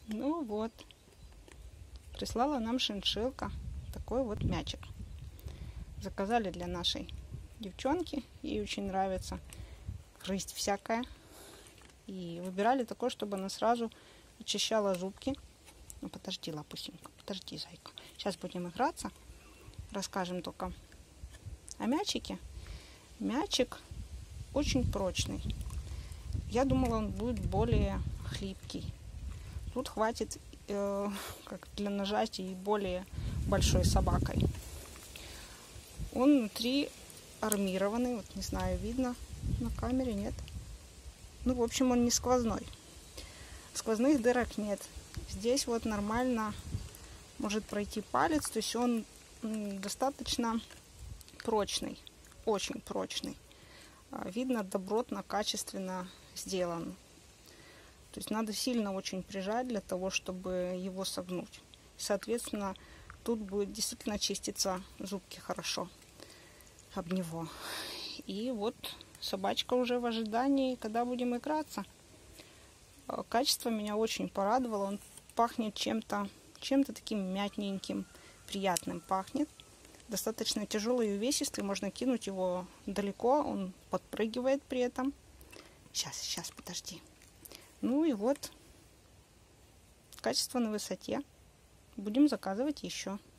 Ну вот, прислала нам шиншиллка такой вот мячик. Заказали для нашей девчонки, ей очень нравится грызть всякое. И выбирали такой, чтобы она сразу очищала зубки. Ну подожди, лапусенька, подожди, зайка. Сейчас будем играться. Расскажем только о мячике. Мячик очень прочный. Я думала, он будет более хлипкий. Тут хватит как для нажатия и более большой собакой. Он внутри армированный. Вот не знаю, видно на камере, нет? Ну, в общем, он не сквозной. Сквозных дырок нет. Здесь вот нормально может пройти палец. То есть он достаточно прочный. Очень прочный. Видно, добротно, качественно сделан. То есть надо сильно очень прижать для того, чтобы его согнуть. Соответственно, тут будет действительно чиститься зубки хорошо об него. И вот собачка уже в ожидании, когда будем играться. Качество меня очень порадовало. Он пахнет чем-то таким мятненьким, приятным пахнет. Достаточно тяжелый и увесистый. Можно кинуть его далеко. Он подпрыгивает при этом. Сейчас, подожди. Ну и вот, качество на высоте. Будем заказывать еще.